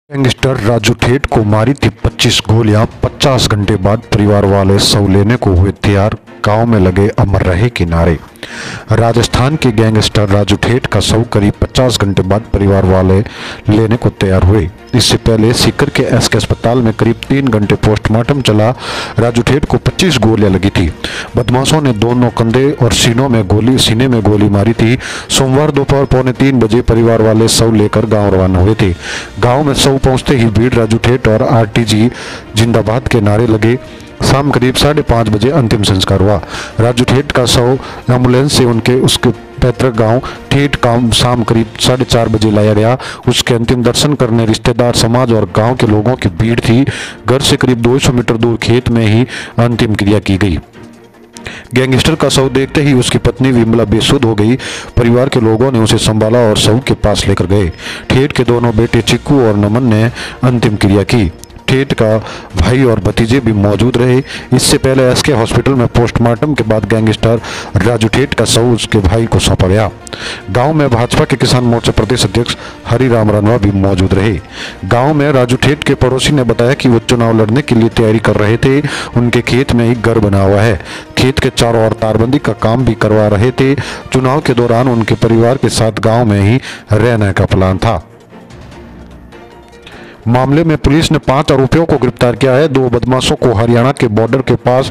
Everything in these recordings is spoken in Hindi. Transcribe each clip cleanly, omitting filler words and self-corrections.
गैंगस्टर राजू ठेठ को मारी थी 25 गोलियां। 50 घंटे बाद परिवार वाले शव लेने को हुए तैयार। गांव में लगे अमर रहे किनारे। राजस्थान के गैंगस्टर राजू ठेठ का शव करीब 50 घंटे बाद परिवार वाले लेने को तैयार हुए। इससे पहले सीकर के एसके अस्पताल में करीब 3 घंटे पोस्टमार्टम चला। राजू ठेठ को 25 गोलियां लगी थी। बदमाशों ने दोनों कंधे और सीने में गोली मारी थी। सोमवार दोपहर 2:45 बजे परिवार वाले शव लेकर गांव रवाना हुए थे। गांव में शव पहुंचते ही भीड़ राजू ठेठ और आरटीजी जिंदाबाद के नारे लगे। शाम करीब 5:30 बजे अंतिम संस्कार हुआ। राजू ठेठ का शव एम्बुलेंस से उसके पैतृक गांव ठेठ शाम करीब 4:30 बजे लाया गया। उसके अंतिम दर्शन करने रिश्तेदार, समाज और गांव के लोगों की भीड़ थी। घर से करीब 200 मीटर दूर खेत में ही अंतिम क्रिया की गई। गैंगस्टर का शव देखते ही उसकी पत्नी विमला बेसुध हो गई। परिवार के लोगों ने उसे संभाला और शव के पास लेकर गए। ठेठ के दोनों बेटे चिक्कू और नमन ने अंतिम क्रिया की। ठेठ का भाई और भतीजे भी मौजूद रहे। इससे पहले एसके हॉस्पिटल में पोस्टमार्टम के बाद गैंगस्टर राजू ठेठ का शव उसके भाई को सौंपा गया। गांव में भाजपा के किसान मोर्चा प्रदेश अध्यक्ष हरिराम रनवा भी मौजूद रहे। गांव में राजू ठेठ के पड़ोसी ने बताया कि वो चुनाव लड़ने के लिए तैयारी कर रहे थे। उनके खेत में एक घर बना हुआ है। खेत के चारों ओर तारबंदी का काम भी करवा रहे थे। चुनाव के दौरान उनके परिवार के साथ गाँव में ही रहने का प्लान था। मामले में पुलिस ने 5 आरोपियों को गिरफ्तार किया है। 2 बदमाशों को हरियाणा के बॉर्डर के पास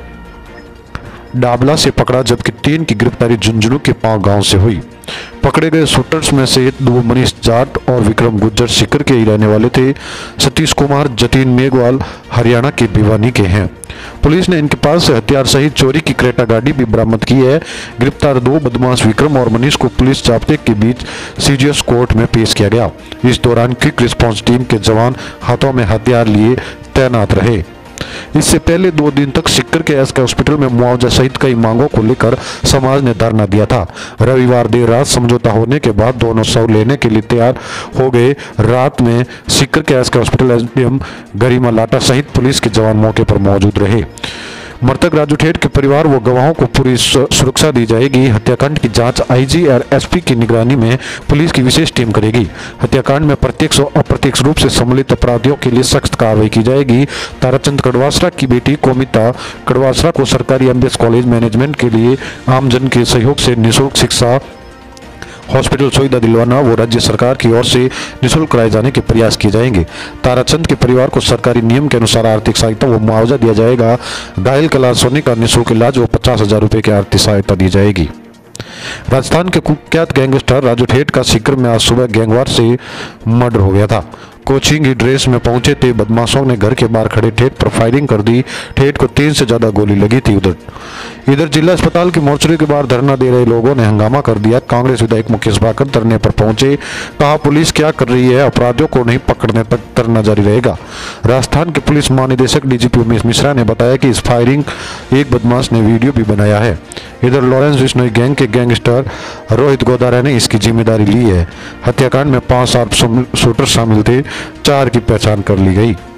डाबला से पकड़ा, जबकि 3 की गिरफ्तारी झुंझुनू के पांव गांव से हुई। पकड़े गए शूटर्स में से 2 मनीष जाट और विक्रम गुज्जर सीकर के ही रहने वाले थे। सतीश कुमार जतीन मेघवाल हरियाणा के भिवानी के हैं। पुलिस ने इनके पास से हथियार सहित चोरी की क्रेटा गाड़ी भी बरामद की है। गिरफ्तार 2 बदमाश विक्रम और मनीष को पुलिस जाब्ते के बीच सीजीएस कोर्ट में पेश किया गया। इस दौरान क्विक रिस्पांस टीम के जवान हाथों में हथियार लिए तैनात रहे। इससे पहले 2 दिन तक सीकर के एसके हॉस्पिटल में मुआवजा सहित कई मांगों को लेकर समाज ने धरना दिया था। रविवार देर रात समझौता होने के बाद दोनों शव लेने के लिए तैयार हो गए। रात में सीकर के SK hospital SDM Garima Lata सहित पुलिस के जवान मौके पर मौजूद रहे। मृतक राजू ठेठ के परिवार व गवाहों को पूरी सुरक्षा दी जाएगी। हत्याकांड की जांच आईजी और एसपी की निगरानी में पुलिस की विशेष टीम करेगी। हत्याकांड में प्रत्यक्ष और अप्रत्यक्ष रूप से सम्मिलित अपराधियों के लिए सख्त कार्रवाई की जाएगी। ताराचंद कड़वासरा की बेटी कोमिता कड़वासरा को सरकारी एमबीएस कॉलेज मैनेजमेंट के लिए आमजन के सहयोग से निःशुल्क शिक्षा, हॉस्पिटल सुविधा दिलवाना वो राज्य सरकार की ओर से निःशुल्क कराए जाने के प्रयास किए जाएंगे। ताराचंद के परिवार को सरकारी नियम के अनुसार आर्थिक सहायता व मुआवजा दिया जाएगा। घायल कैलाश सोनी का निःशुल्क इलाज व 50,000 रुपये की आर्थिक सहायता दी जाएगी। राजस्थान के कुख्यात गैंगस्टर राजू ठेठ का सीकर में आज सुबह गैंगवार से मर्डर हो गया था। कोचिंग की ड्रेस में पहुंचे थे बदमाशों ने घर के बाहर खड़े ठेठ पर फायरिंग कर दी। ठेठ को 3 से ज्यादा गोली लगी थी। इधर जिला अस्पताल की मोर्चरी के बाहर धरना दे रहे लोगों ने हंगामा कर दिया। कांग्रेस विधायक मुकेश भाकर धरने पर पहुंचे। कहा, पुलिस क्या कर रही है, अपराधियों को नहीं पकड़ने तक धरना जारी रहेगा। राजस्थान के पुलिस महानिदेशक डीजीपी उमेश मिश्रा ने बताया कि इस फायरिंग एक बदमाश ने वीडियो भी बनाया है। इधर लॉरेंस बिश्नोई गैंग के गैंगस्टर रोहित गोदारा ने इसकी जिम्मेदारी ली है। हत्याकांड में 5 शूटर शामिल थे। 4 की पहचान कर ली गई।